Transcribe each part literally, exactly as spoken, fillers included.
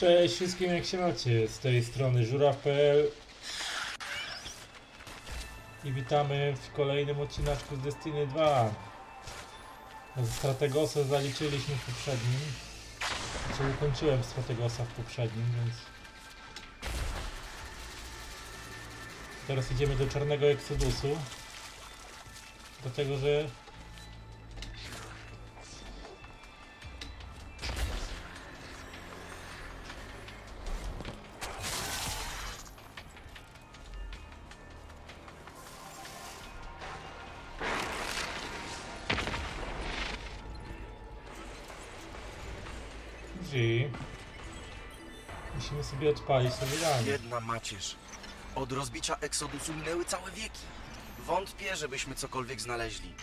Cześć wszystkim, jak się macie? Z tej strony żuraw kropka pe el i witamy w kolejnym odcineczku z Destiny dwa. Strategosa zaliczyliśmy w poprzednim, znaczy ukończyłem Strategosa w poprzednim, więc teraz idziemy do Czarnego Exodusu, dlatego że musimy sobie odpalić to wydanie. Jedna macierz. Od rozbicia Exodusu minęły całe wieki. Wątpię, żebyśmy cokolwiek znaleźli.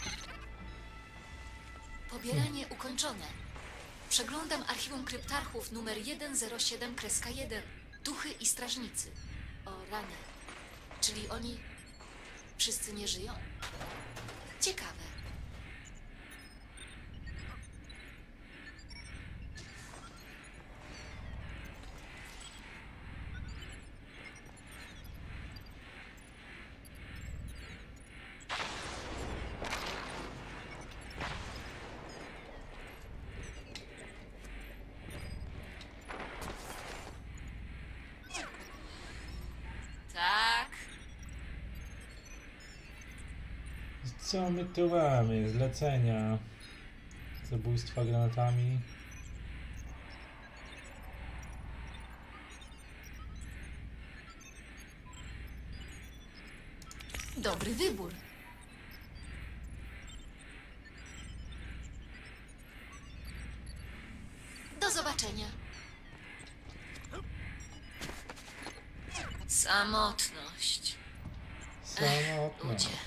Pobieranie ukończone. Przeglądam archiwum kryptarchów numer jeden zero siedem jeden. Duchy i strażnicy. O rany. Czyli oni wszyscy nie żyją? Ciekawe. Co my tu mamy? Zlecenia, zabójstwa granatami. Dobry wybór. Do zobaczenia. Samotność. Samotność. Ludzie.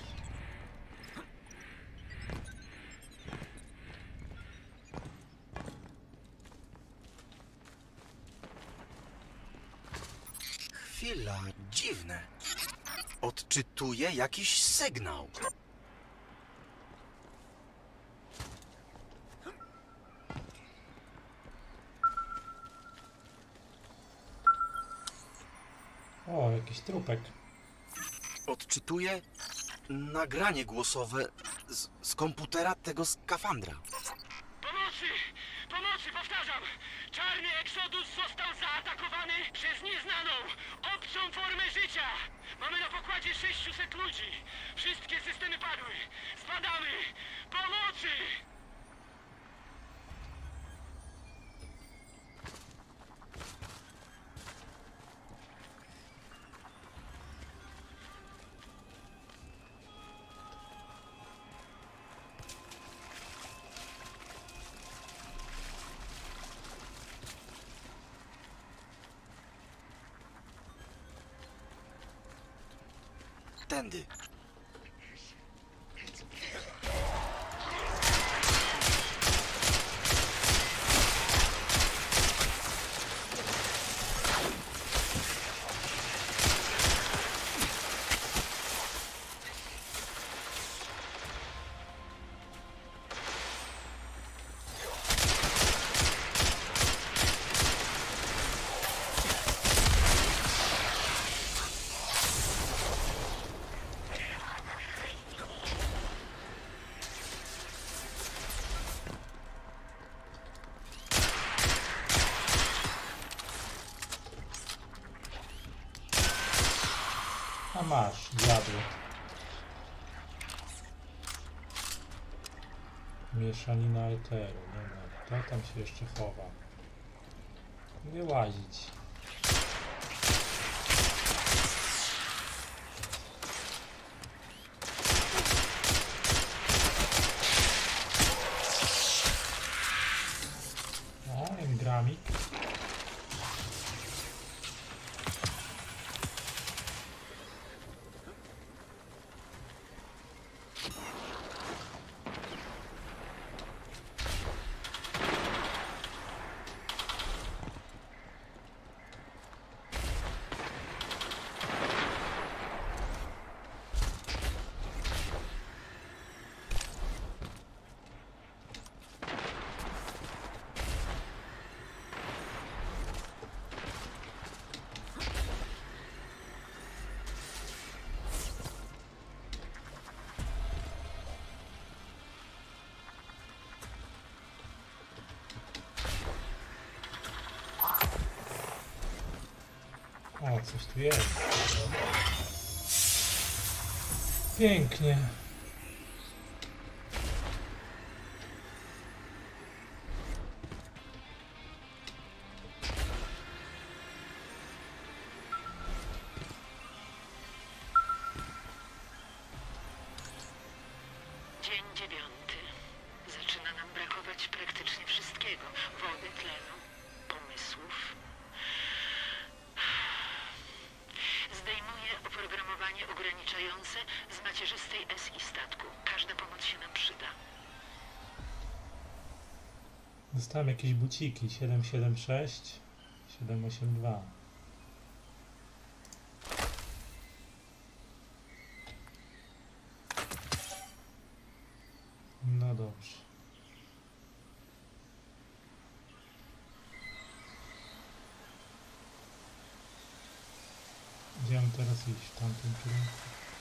Chwila, dziwne. Odczytuję jakiś sygnał. O, jakiś trupek. Odczytuję nagranie głosowe z, z komputera tego skafandra. Pomocy! Pomocy, powtarzam! Czarny Exodus został zaatakowany przez nieznaną, obcą formę życia! Mamy na pokładzie sześciuset ludzi! Wszystkie systemy padły! Spadamy! Pomocy! Tędy. A masz, dziadu. Mieszanina eteru. Dobra, to tam się jeszcze chowa. Mogę łazić. O, engramik. O, coś tu jest. Pięknie. Dzień dziewiąty. Zaczyna nam brakować praktycznie wszystkiego. Wody, tlenu, pomysłów. Zdejmuję oprogramowanie ograniczające z macierzystej S I statku. Każda pomoc się nam przyda. Dostałem jakieś buciki. siedem siedem sześć, siedem osiem dwa. No dobrze. Gdzie mam teraz iść? W tamtym kierunku?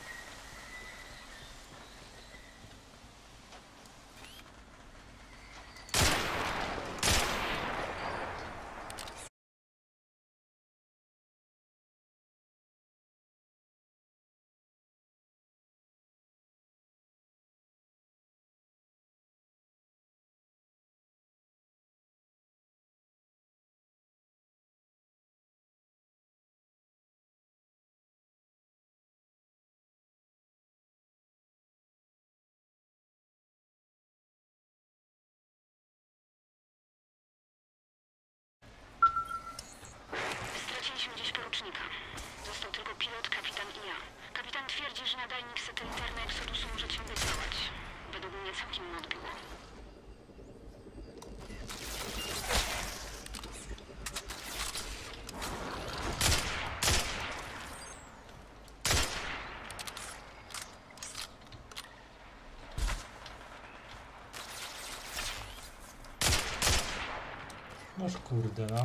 Straciliśmy gdzieś porucznika. Został tylko pilot, kapitan i ja. Kapitan twierdzi, że nadajnik satelitarny Exodusu może ciągle działać. Według mnie całkiem mu odbiło. Noż kurde, no.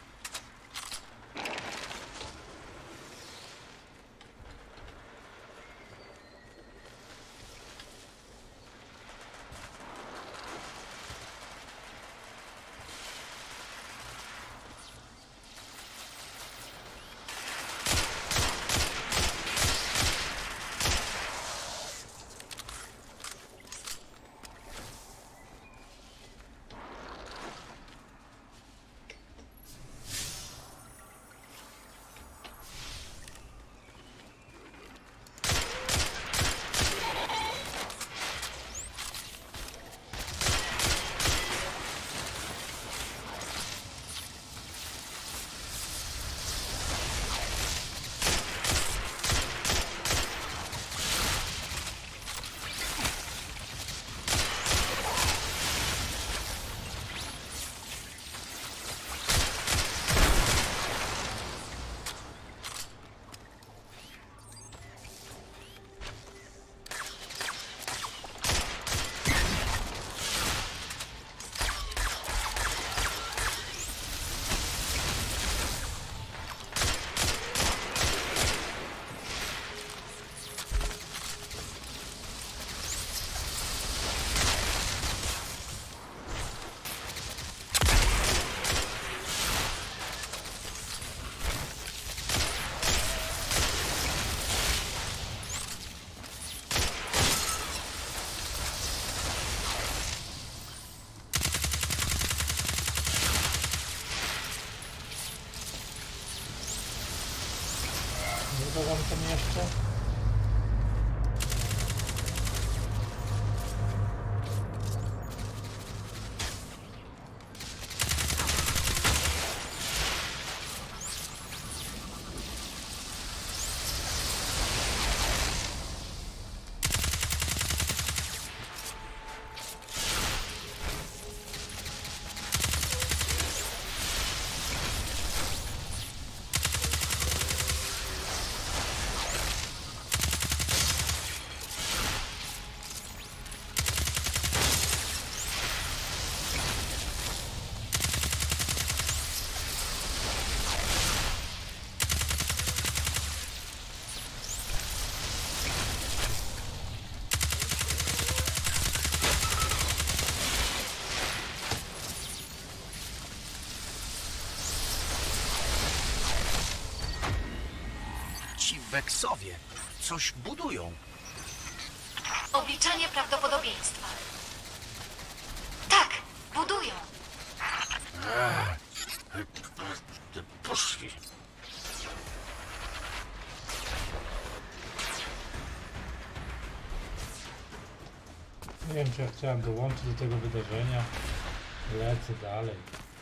Dodam tam jeszcze. Weksowie coś budują. Obliczanie prawdopodobieństwa. Tak, budują. Poszli. Nie wiem, czy ja chciałem dołączyć do tego wydarzenia. Lecę dalej.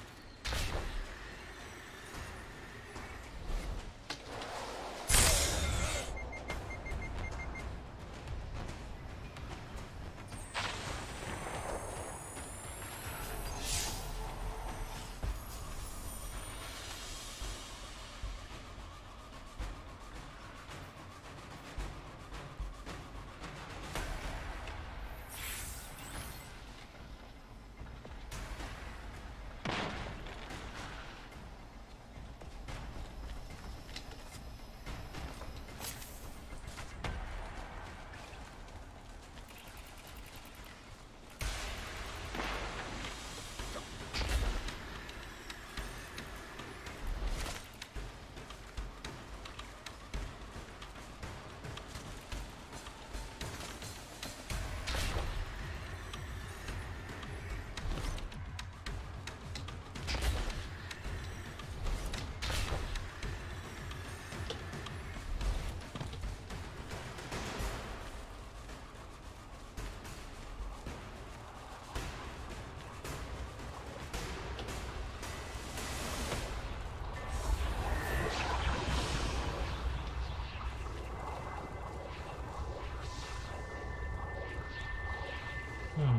Hmm.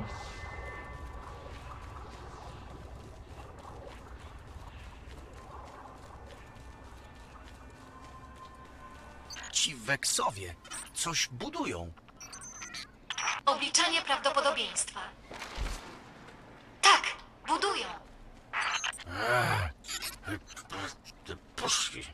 Ci Weksowie coś budują. Obliczanie prawdopodobieństwa. Tak, budują. Poszli.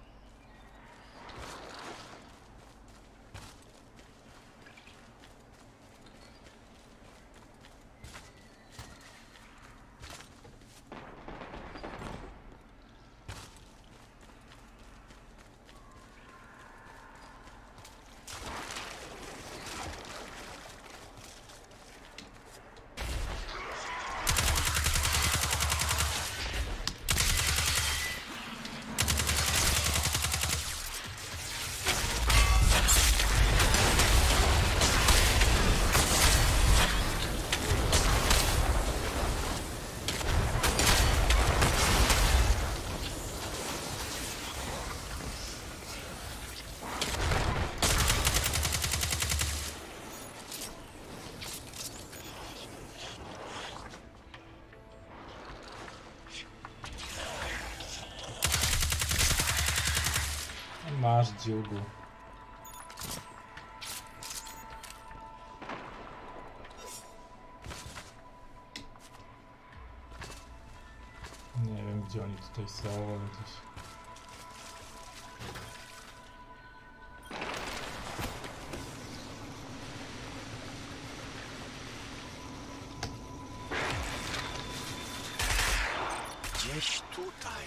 Masz, dziubu. Nie wiem, gdzie oni tutaj są, ale gdzieś... Gdzieś tutaj.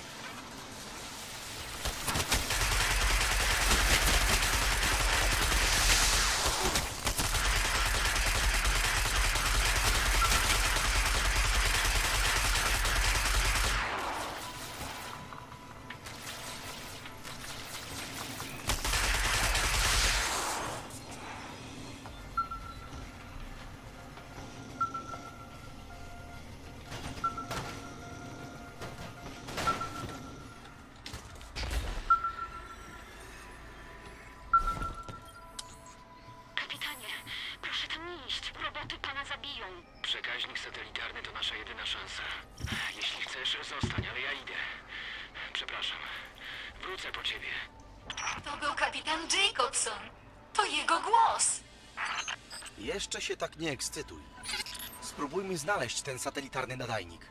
Przekaźnik satelitarny to nasza jedyna szansa. Jeśli chcesz, zostań, ale ja idę. Przepraszam. Wrócę po ciebie. To był kapitan Jacobson. To jego głos. Jeszcze się tak nie ekscytuj. Spróbujmy znaleźć ten satelitarny nadajnik.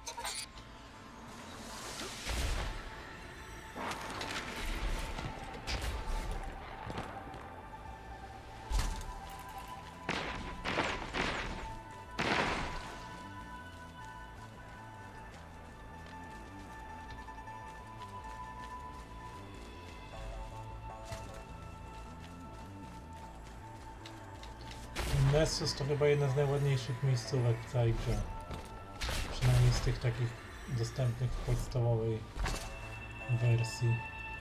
Nessus to chyba jedna z najładniejszych miejscówek w całej grze. Przynajmniej z tych takich dostępnych w podstawowej wersji.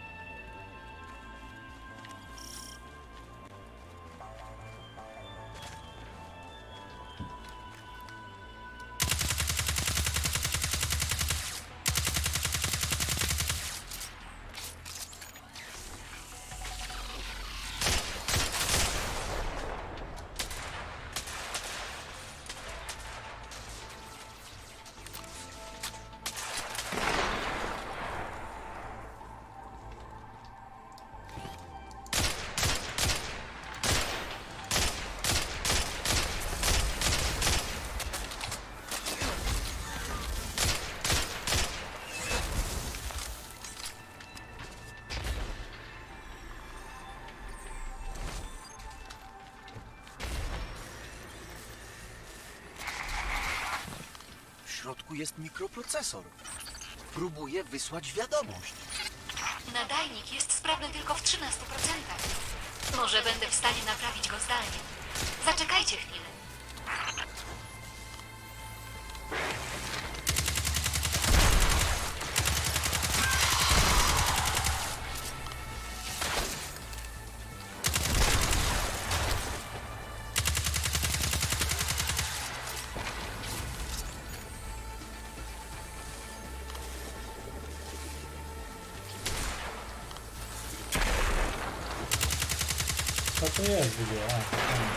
W środku jest mikroprocesor. Próbuję wysłać wiadomość. Nadajnik jest sprawny tylko w trzynastu procentach. Może będę w stanie naprawić go zdalnie. Zaczekajcie chwilę. Co to jest w ogóle? A, fajnie.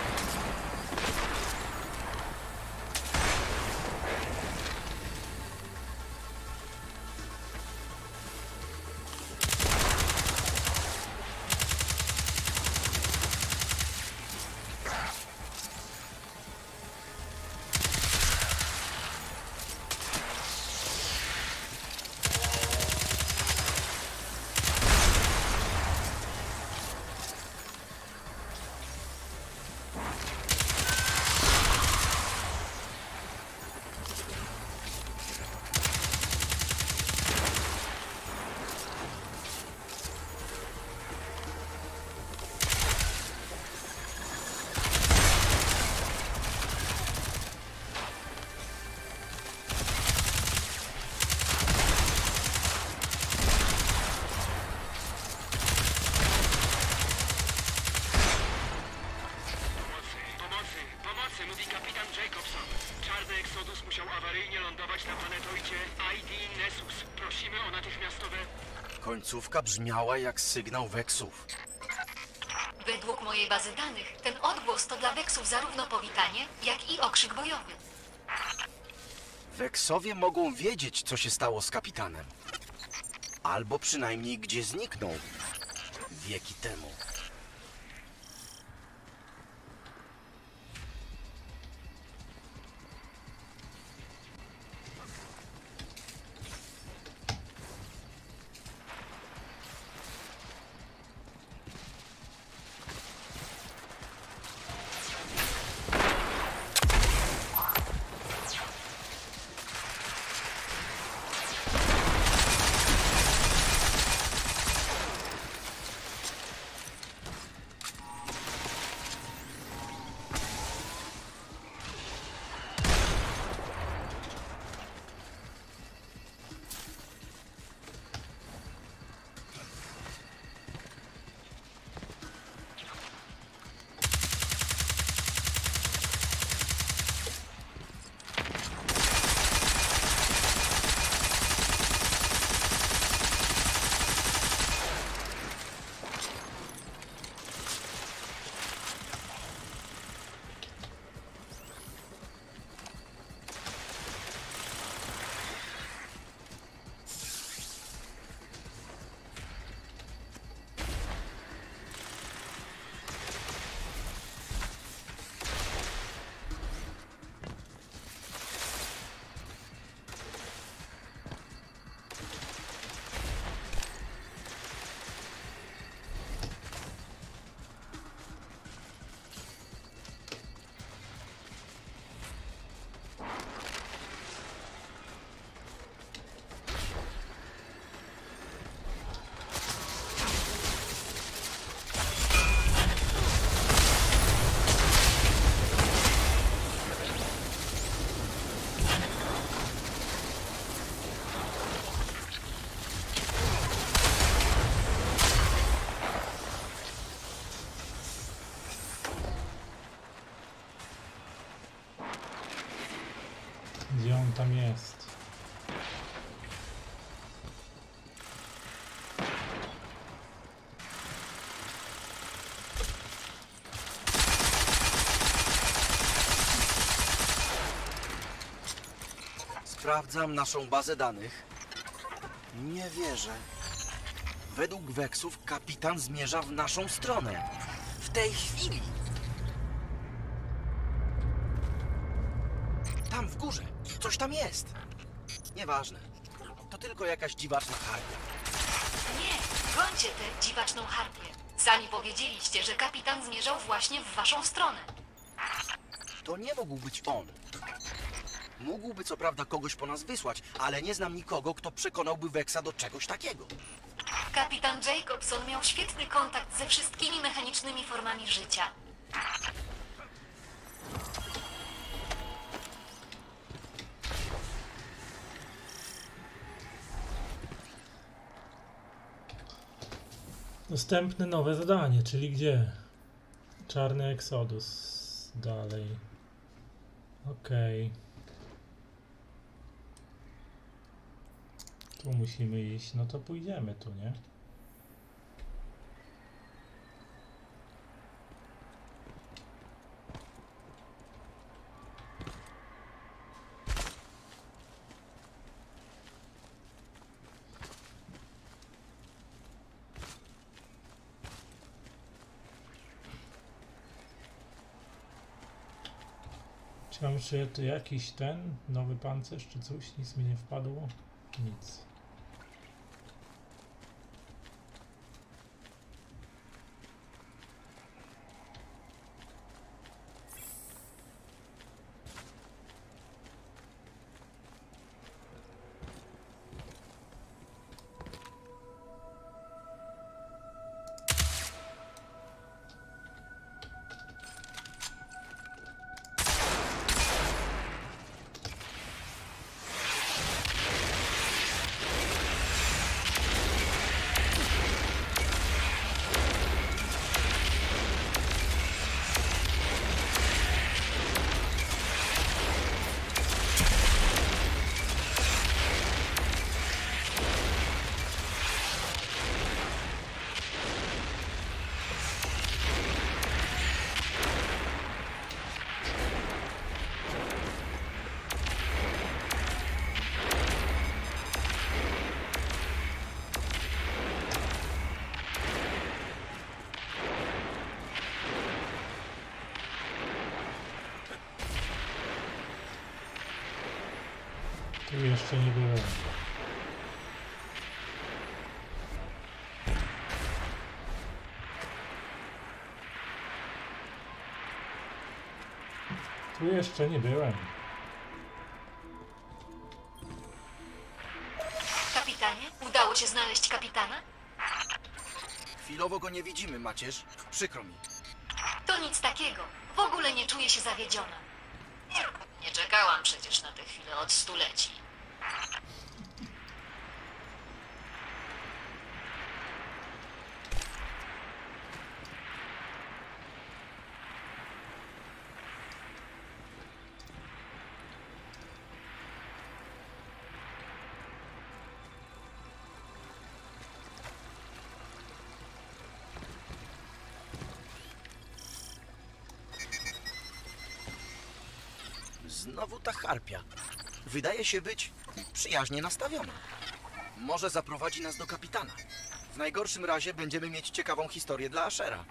mówi kapitan Jacobson. Czarny Exodus musiał awaryjnie lądować na planetoidzie I D Nessus. Prosimy o natychmiastowe... Końcówka brzmiała jak sygnał weksów. Według mojej bazy danych, ten odgłos to dla weksów zarówno powitanie, jak i okrzyk bojowy. Weksowie mogą wiedzieć, co się stało z kapitanem. Albo przynajmniej gdzie zniknął wieki temu. on tam jest. Sprawdzam naszą bazę danych. Nie wierzę. Według weksów kapitan zmierza w naszą stronę. W tej chwili. Tam w górze. Coś tam jest. Nieważne. To tylko jakaś dziwaczna harpia. Nie, gońcie tę dziwaczną harpię. Sami powiedzieliście, że kapitan zmierzał właśnie w waszą stronę. To nie mógł być on. Mógłby co prawda kogoś po nas wysłać, ale nie znam nikogo, kto przekonałby Weksa do czegoś takiego. Kapitan Jacobson miał świetny kontakt ze wszystkimi mechanicznymi formami życia. Następne nowe zadanie, czyli gdzie? Czarny Exodus. Dalej. Okej. Okay. Tu musimy iść, no to pójdziemy tu, nie? Czy mam jeszcze tu jakiś ten nowy pancerz, czy coś? Nic mi nie wpadło? Nic. Tu jeszcze nie było. Tu jeszcze nie byłem. Kapitanie, udało się znaleźć kapitana? Chwilowo go nie widzimy, macierz. Przykro mi. To nic takiego. W ogóle nie czuję się zawiedziona. Nie czekałam przecież na tę chwilę od stuleci. Znowu ta harpia. Wydaje się być przyjaźnie nastawiona. Może zaprowadzi nas do kapitana. W najgorszym razie będziemy mieć ciekawą historię dla Ashera.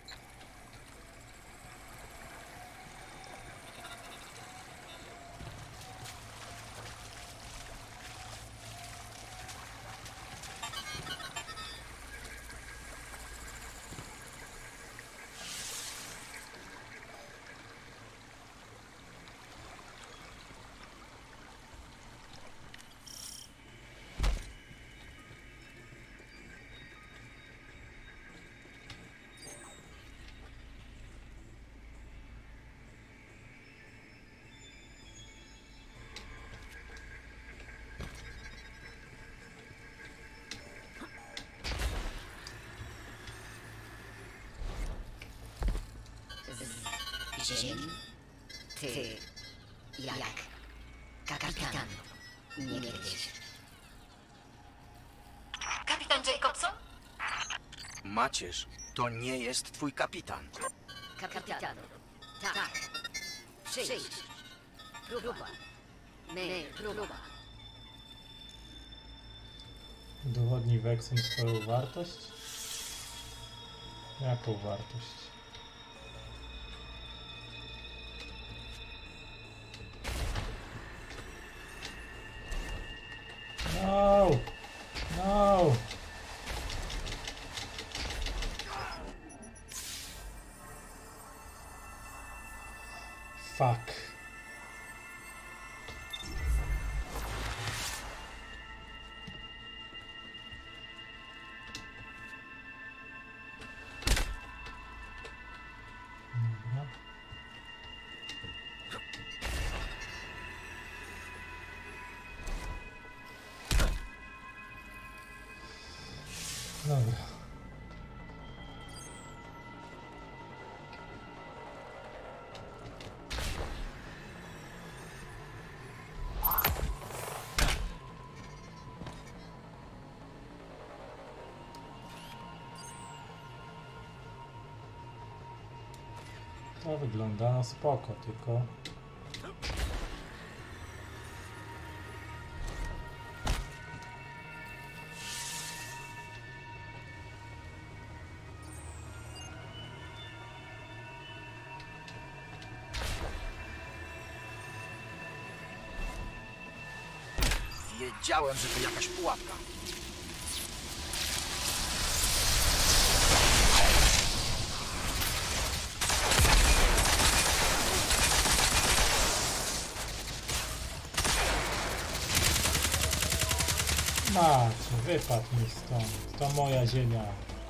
Ziemi, ty jak kapitan. niegdyś. Kapitan Jacobson? Macierz, to nie jest twój kapitan. Kapitanu. Tak. Przyjdź. Próba. My próba. Udowodnij Wexom swoją wartość? Jaką wartość? No! No! Fuck. Dobra. Dobra. To wygląda no spoko, tylko Wiedziałem, że to jakaś pułapka. macie, wypadł mi stąd. To moja ziemia.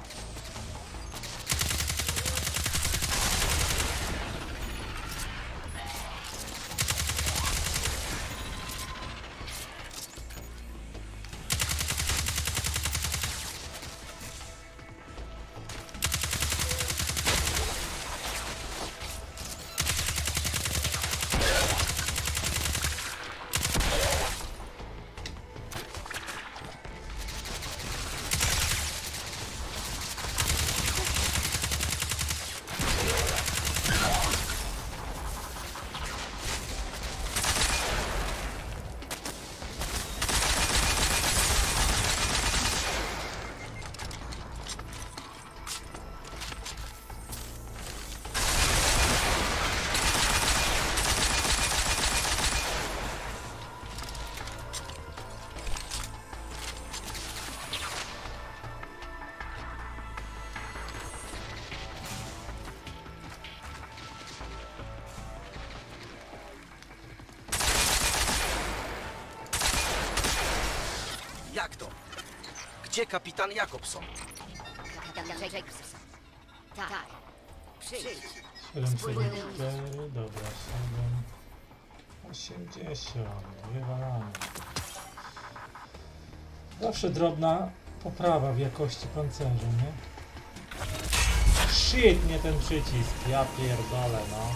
Jak to? Gdzie kapitan Jakobson? Kapitan Jacobson. Tak. Przyjdź. siedemset cztery, dobra, siedem, osiemdziesiąt, wywalamy. Zawsze drobna poprawa w jakości pancerza, nie? Shit, nie ten przycisk, ja pierdolę, no.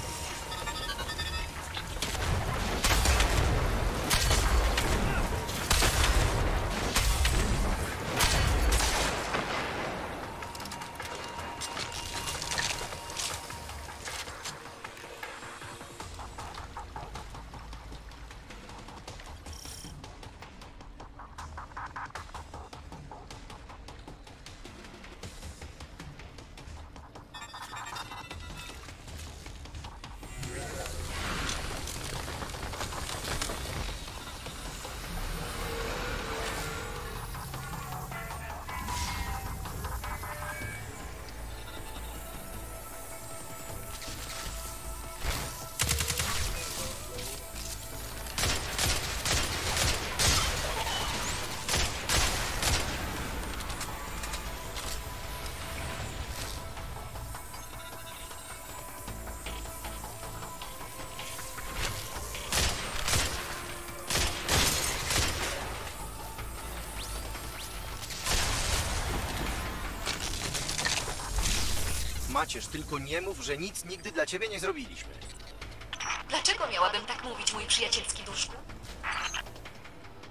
Macierz, tylko nie mów, że nic nigdy dla ciebie nie zrobiliśmy. Dlaczego miałabym tak mówić, mój przyjacielski duszku?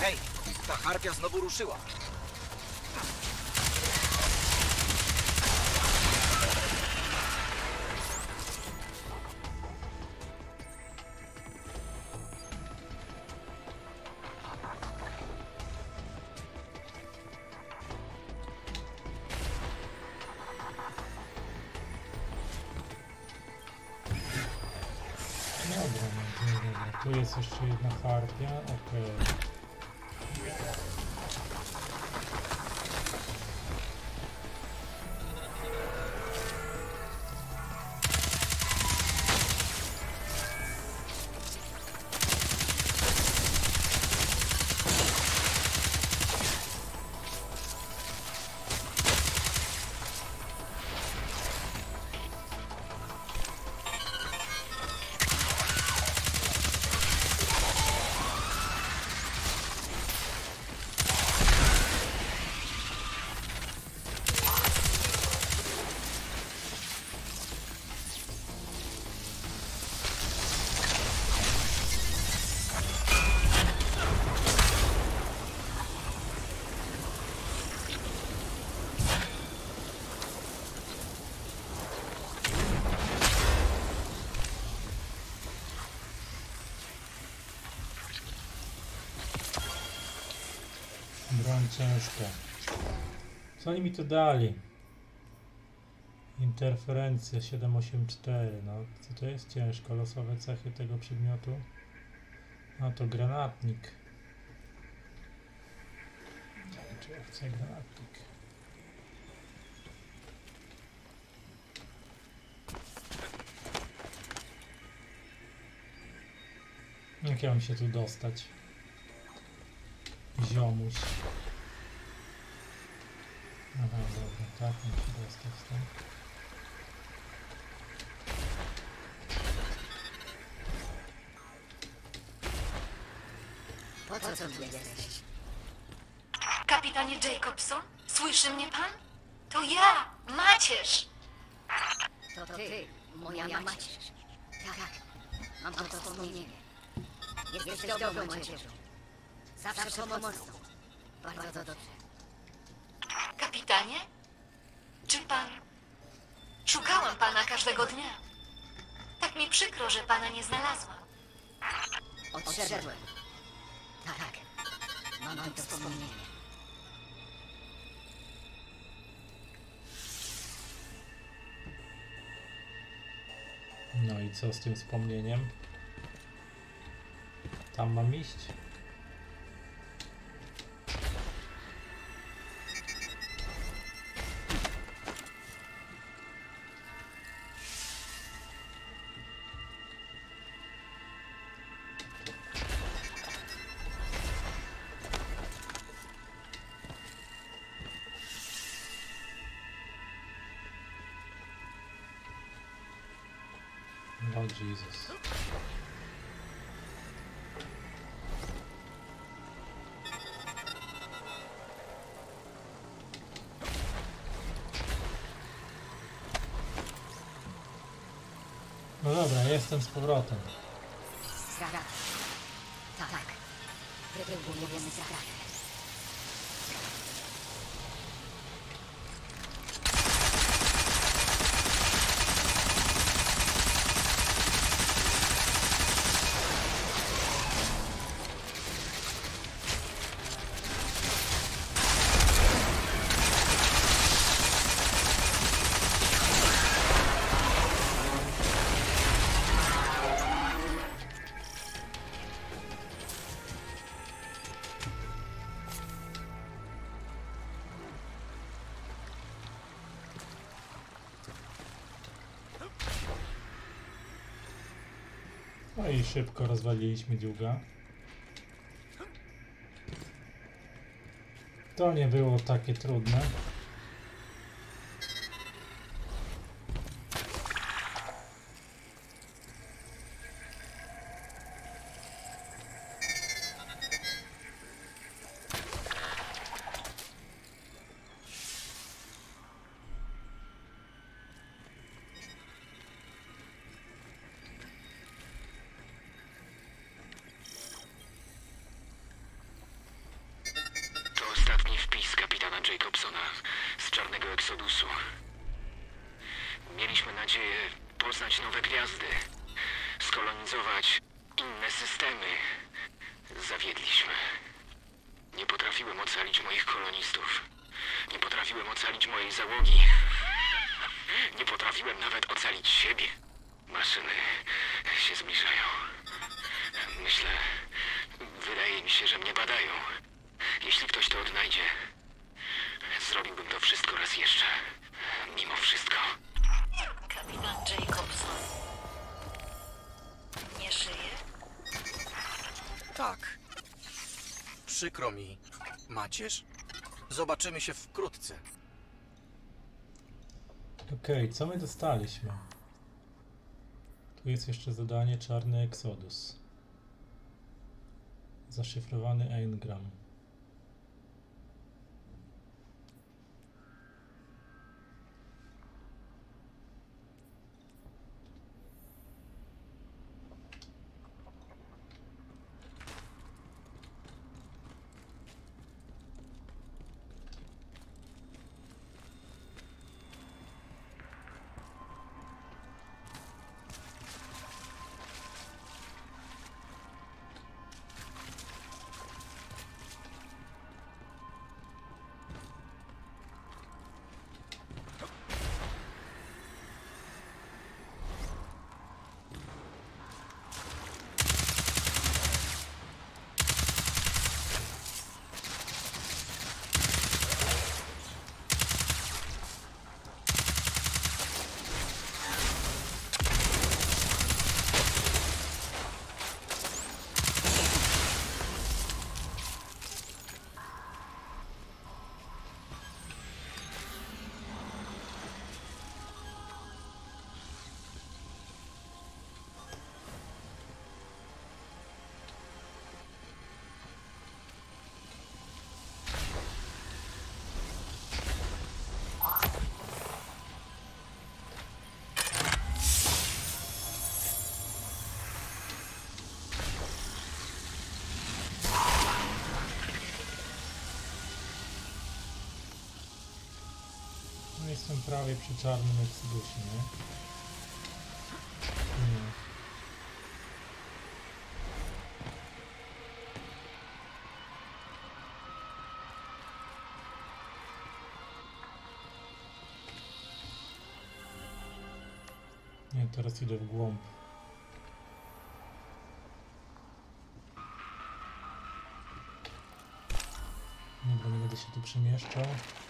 Hej, ta harpia znowu ruszyła. Dobra, no, dobra. Tu jest jeszcze jedna harpia, okej. Broń ciężka. Co oni mi tu dali? Interferencja siedem osiem cztery. No, co to jest ciężko? Losowe cechy tego przedmiotu. No to granatnik. Nie wiem, czy ja chcę granatnik. Jak ja mam się tu dostać? Ziomuś. Aha, dobra, tak, mam się dostać stąd. Po co tu jesteś? Kapitanie Jacobson? Słyszy mnie pan? To ja, Macierz! To ty, moja macierz. Tak, mam to wspomnienie. Jesteś dobrą macierzą. Zawsze pomocną. Bardzo dobrze. Kapitanie? Czy pan... Szukałam pana każdego dnia. Tak mi przykro, że pana nie znalazłam. Odszedłem. Tak, mam to wspomnienie. No i co z tym wspomnieniem? Tam mam iść? Oh Jesus. No dobra, jestem z powrotem. Strach. Tak. Wywołujemy strach. No i szybko rozwaliliśmy dziuga. To nie było takie trudne. Exodusu. Mieliśmy nadzieję poznać nowe gwiazdy, skolonizować inne systemy. Zawiedliśmy. Nie potrafiłem ocalić moich kolonistów. Nie potrafiłem ocalić mojej załogi. Nie potrafiłem nawet ocalić siebie. Maszyny się zbliżają. Myślę, wydaje mi się, że mnie badają. Jeśli ktoś to odnajdzie, zrobiłbym to wszystko raz jeszcze. Mimo wszystko. Kapitan Jacobson. Nie żyje? Tak. Przykro mi. Macierz? Zobaczymy się wkrótce. Okej, co my dostaliśmy? Tu jest jeszcze zadanie Czarny Exodus. Zaszyfrowany engram. Jestem prawie przy Czarnym Exodusie, nie? Nie. Nie, teraz idę w głąb. Dobra, nie będę się tu przemieszczał.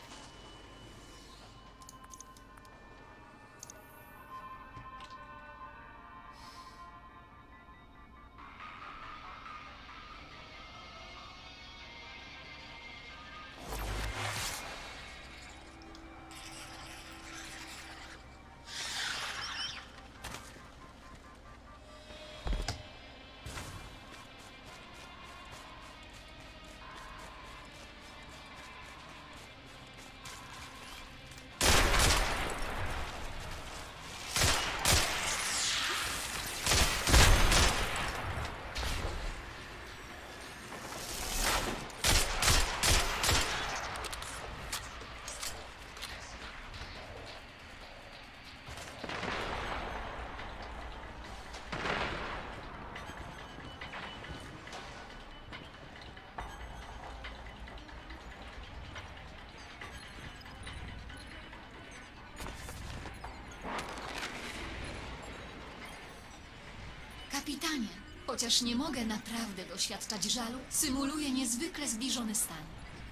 Kapitanie, chociaż nie mogę naprawdę doświadczać żalu, symuluję niezwykle zbliżony stan.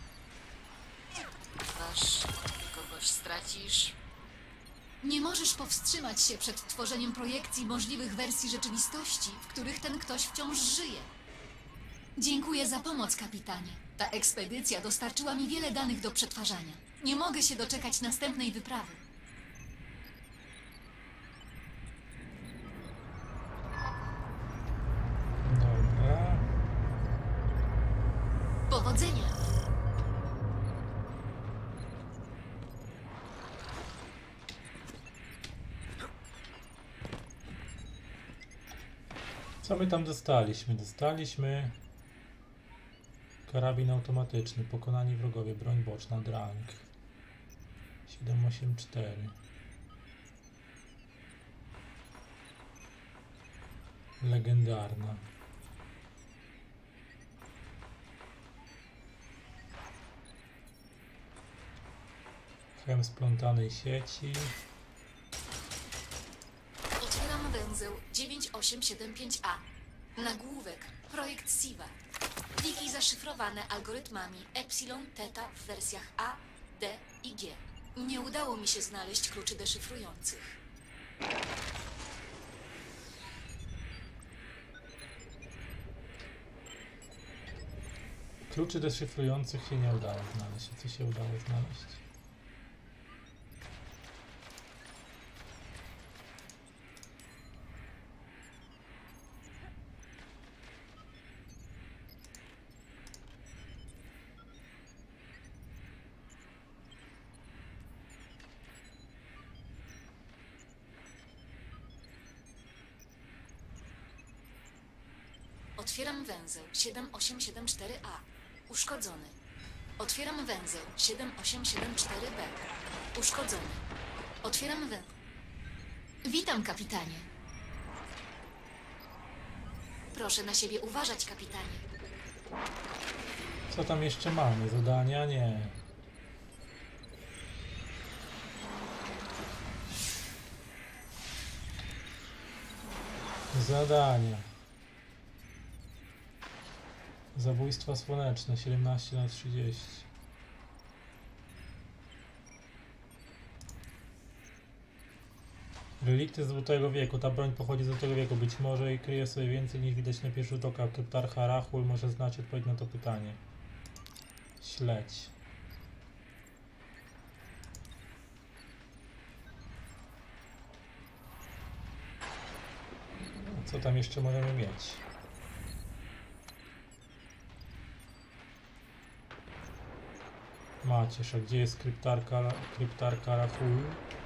Wasz kogoś stracisz? Nie możesz powstrzymać się przed tworzeniem projekcji możliwych wersji rzeczywistości, w których ten ktoś wciąż żyje. Dziękuję za pomoc, kapitanie. Ta ekspedycja dostarczyła mi wiele danych do przetwarzania. Nie mogę się doczekać następnej wyprawy. Dobra. Powodzenia! Co my tam dostaliśmy? Dostaliśmy karabin automatyczny, pokonani wrogowie, broń boczna, drang, siedem osiem cztery. Legendarna. Chem splątanej sieci. Otwieram węzeł dziewięć osiem siedem pięć A. Nagłówek. Projekt Siva. Pliki zaszyfrowane algorytmami Epsilon Theta w wersjach A, D i G. Nie udało mi się znaleźć kluczy deszyfrujących. Kluczy deszyfrujących się nie udało znaleźć. Co się udało znaleźć? Otwieram węzeł siedem osiem siedem cztery A. Uszkodzony. Otwieram węzeł siedem osiem siedem cztery B. Uszkodzony. Otwieram węzeł. Witam, kapitanie. Proszę na siebie uważać, kapitanie. Co tam jeszcze mamy? Zadania? Nie. Zadania. Zabójstwa słoneczne siedemnaście na trzydzieści. Relikty Złotego Wieku. Ta broń pochodzi z Złotego Wieku. Być może i kryje sobie więcej niż widać na pierwszy rzut oka. Kryptarcha Rahul może znać odpowiedź na to pytanie. Śledź. Co tam jeszcze możemy mieć? Macierz, a gdzie jest kryptarka, kryptarka Rahul?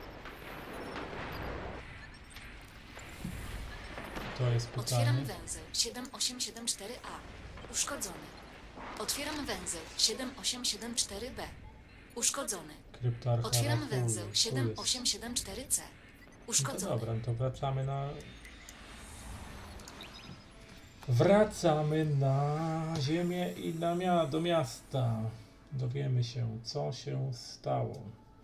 To jest pytanie. Otwieram węzeł siedem osiem siedem cztery A. Uszkodzony. Otwieram węzeł siedem osiem siedem cztery B. Uszkodzony. Kryptarcha Otwieram Rahul. węzeł Tu siedem jest. osiem siedem cztery C. No to Uszkodzony. dobra, no to wracamy na... Wracamy na ziemię i na mia do miasta. Dowiemy się, co się stało.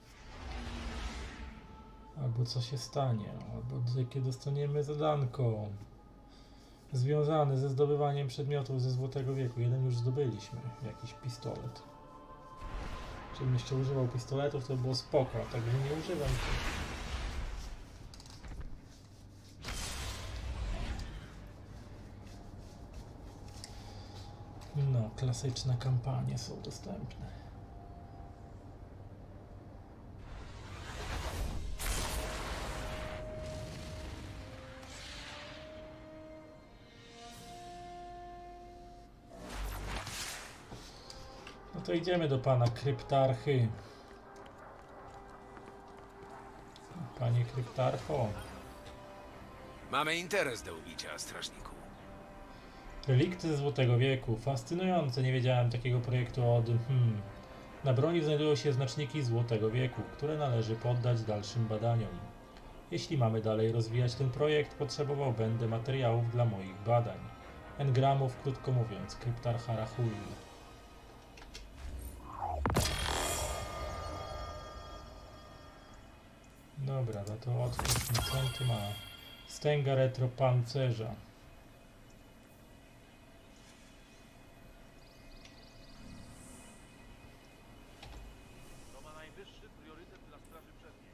Albo co się stanie, albo jakie dostaniemy zadanko związane ze zdobywaniem przedmiotów ze Złotego Wieku. Jeden już zdobyliśmy, jakiś pistolet. Gdybym jeszcze używał pistoletów, to by było spoko, a tak nie używam. No, klasyczne kampanie są dostępne. No to idziemy do pana kryptarchy. Panie kryptarcho. Mamy interes do ubicia, strażniku. Relikty ze Złotego Wieku. Fascynujące, nie wiedziałem takiego projektu od... Hmm. Na broni znajdują się znaczniki Złotego Wieku, które należy poddać dalszym badaniom. Jeśli mamy dalej rozwijać ten projekt, potrzebował będę materiałów dla moich badań. Engramów, krótko mówiąc, kryptarcha Rahul. Dobra, no to otwórzmy, co on tu ma? Stęga retropancerza. To ma najwyższy priorytet dla straży przedniej.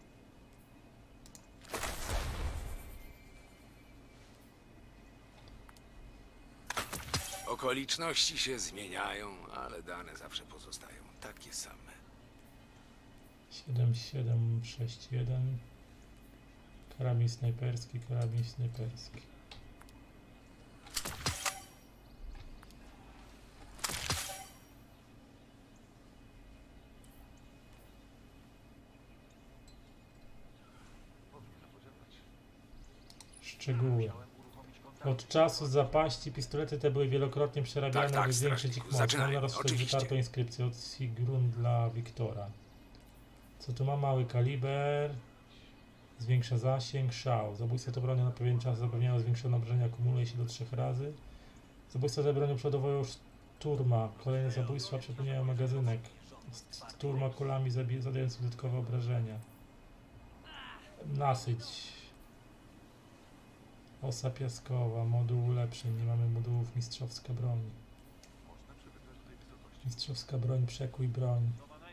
Okoliczności się zmieniają, ale dane zawsze pozostają takie same. siedem siedem sześć jeden. Karabin snajperski, karabin snajperski. Szczegóły. Od czasu zapaści pistolety te były wielokrotnie przerabiane, Tak, tak, aby zwiększyć ich strażniku, moc. zaczynajmy, Mam na oczywiście. wytartą inskrypcję od Sigrun dla Wiktora. Co tu ma? Mały kaliber. Zwiększa zasięg, szał. Zabójstwo to bronią na pewien czas zapewniają zwiększone obrażenia, akumuluje się do trzech razy. Zabójstwo za bronią przodową szturma. Kolejne zabójstwa przepełniają magazynek. Szturma kulami zadając dodatkowe obrażenia. Nasyć. Osa piaskowa, moduł ulepszeń. Nie mamy modułów mistrzowska broń. Mistrzowska broń, przekój broń.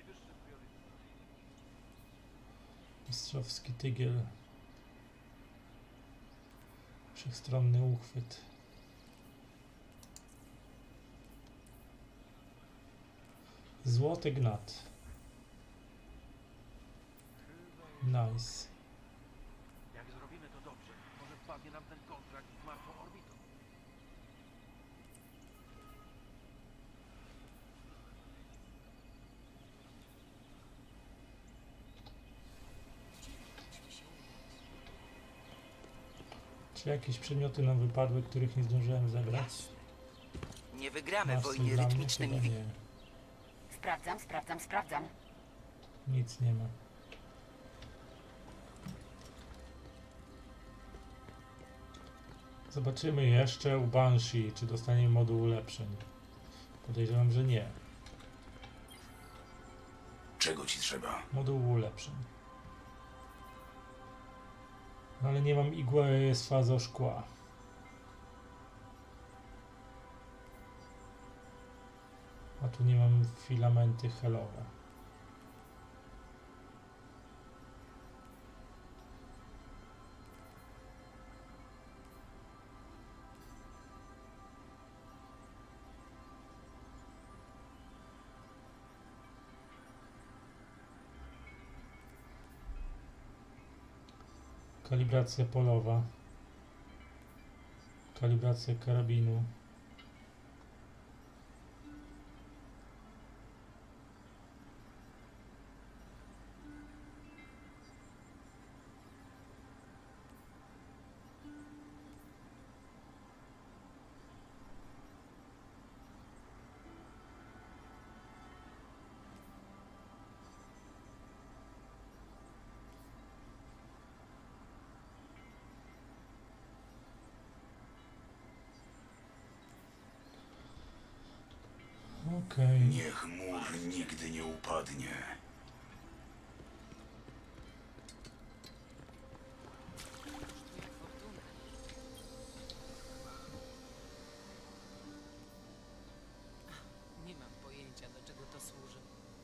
Mistrzowski tygiel. Wszechstronny uchwyt. Złoty gnat. Nice. Jak zrobimy to dobrze, może wpadnie nam ten kontrakt z martwą orbitą. Czy jakieś przedmioty nam wypadły, których nie zdążyłem zebrać? Nie wygramy Masz wojny coś dla mnie? rytmicznymi Chyba wi- nie. Sprawdzam, sprawdzam, sprawdzam. Nic nie ma. Zobaczymy jeszcze u Banshee, czy dostaniemy moduł ulepszeń. Podejrzewam, że nie. Czego ci trzeba? Moduł ulepszeń. No ale nie mam igły z fazą szkła. A tu nie mam filamenty helowe. Kalibracja polowa. Kalibracja karabinu. Okej. Niech mur nigdy nie upadnie. Nie mam pojęcia, do czego to służy.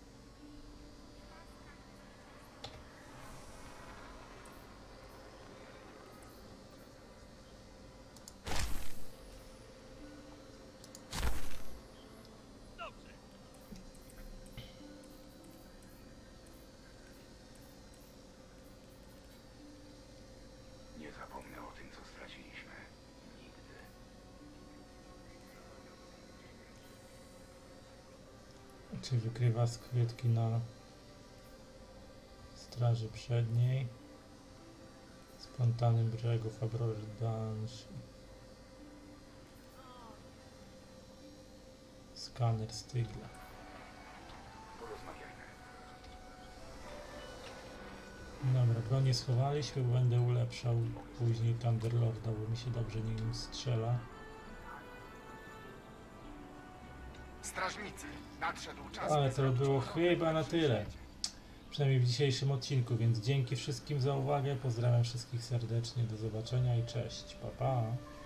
Nie zapomnę o tym, co straciliśmy. Nigdy. Czy wykrywa skrytki na straży przedniej? Spontanym brzegów, Abrorze Banshee. Skaner Stygla. Porozmawiajmy. Dobra, bronię schowaliśmy, bo będę ulepszał później Thunderlorda, bo mi się dobrze nim strzela. Strażnicy, nadszedł czas. Ale to było chyba na tyle. Przynajmniej w dzisiejszym odcinku, więc dzięki wszystkim za uwagę. Pozdrawiam wszystkich serdecznie. Do zobaczenia i cześć. Pa, pa.